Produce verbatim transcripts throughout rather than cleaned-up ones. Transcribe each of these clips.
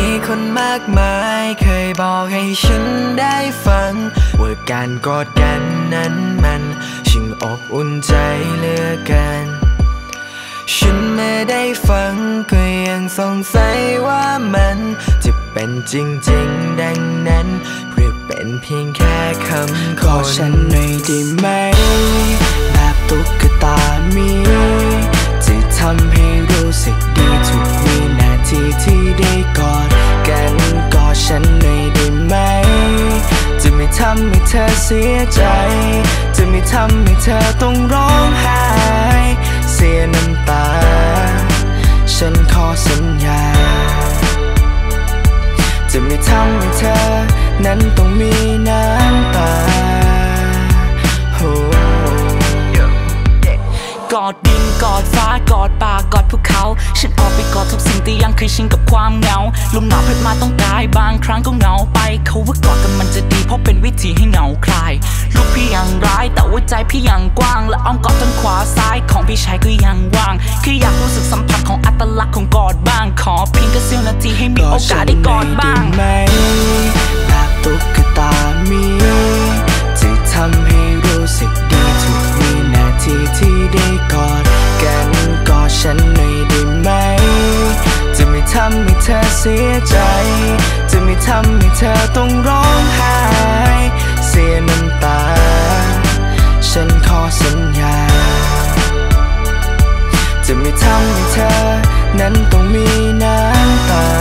คนมากมายเคยบอกให้ฉันได้ฟังว่าการกอดกันนั้นมันช่างอบอุ่นใจเหลือเกินฉันไม่ได้ฟังก็ยังสงสัยว่ามันจะเป็นจริงๆดังนั้นหรือเป็นเพียงแค่คำคนขอฉันหน่อยได้ไหมแบบตุ๊กตามีจะทำให้รู้สึกดีทุกวินาทีที่ได้กอดกันกอดฉันหน่อยได้ไหมจะไม่ทำให้เธอเสียใจจะไม่ทำให้เธอต้องร้องไห้เสียน้ำตาฉันขอสัญญาจะไม่ทำให้เธอนั้นต้องมีน้ำตากอดดินกอดฟ้ากอดป่ากอดภูเขาฉันออกไปกอดทุกสิ่งที่ยังเคยชินกับความเหงาลมหนาวพัดมาต้องกายบางครั้งก็เหงาไปเขาว่ากอดกันมันจะดีเพราะเป็นวิธีให้เหงาคลายลูกพี่ยังร้ายแต่ว่าใจพี่ยังกว้างและอ้อมกอดทางขวาซ้ายของพี่ชายก็ยังว่างคืออยากรู้สึกสัมผัสของอัตลักษณ์ของกอดบ้างขอเพียงแค่เสี้ยวนาทีให้มีโอกาสได้กอดบ้างแบบตุ๊กตามีจะทำให้รู้สึกดีทุกวินาทีที่ได้กอดกันกอดฉันหน่อยได้ไหมจะไม่ทำให้เธอเสียใจจะไม่ทำให้เธอต้องร้องไห้เสียน้ำตาฉันขอสัญญาจะไม่ทำให้เธอนั้นต้องมีน้ำตา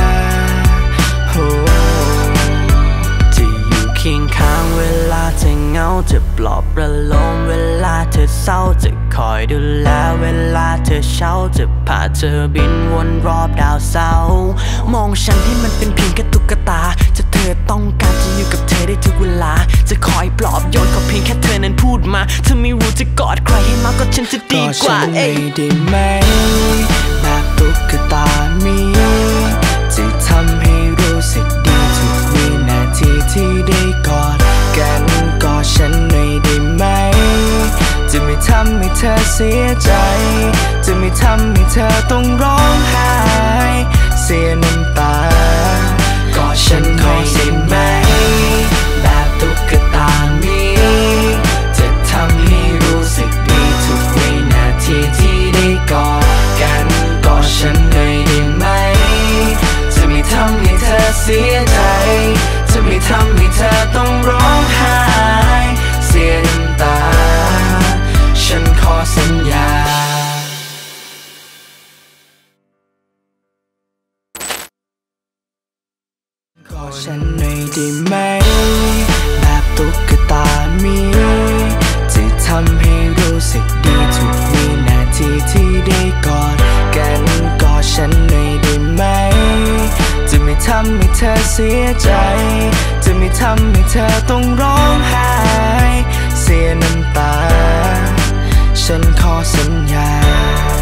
จะอยู่เคียงข้างเวลาเธอเหงาจะปลอบประโลมเวลาเธอเศร้าจะคอยดูแลเวลาเธอเช้าจะพาเธอบินวนรอบดาวเสาร์มองฉันที่มันเป็นเพียงแค่ตุ๊กตาจะเธอต้องการจะอยู่กับเธอได้ทุกเวลาจะคอยปลอบโยนก็เพียงแค่เธอนั้นพูดมาเธอไม่รู้จะกอดใครให้มากก็ฉันจะดีกว่าเองได้ไหมแบบตุ๊กตามีจะทำให้รู้สึกดีทุกวินาทีที่ได้กอดกันกอดฉันหน่อยได้ไหมจะไม่ทำให้เธอเสียใจจะไม่ทำให้เธอต้องร้องไห้เสียน้ำตากอดฉันหน่อยได้ไหมแบบตุ๊กตามีจะทำให้รู้สึกดีทุกวินาทีที่ได้กอดกันกอดฉันหน่อยได้ไหมจะไม่ทำให้เธอเสียใจจะไม่ทำให้เธอต้องร้องไห้เสียน้ำตาฉันขอสัญญาขอฉันหน่อยได้ไหมแบบตุ๊กตามีจะทำให้รู้สึกดีทุกวินาทีที่ได้กอดกันกอดฉันหน่อยได้ไหมจะไม่ทำให้เธอเสียใจจะไม่ทำให้เธอต้องร้องไห้เสียน้ำตาฉันขอสัญญา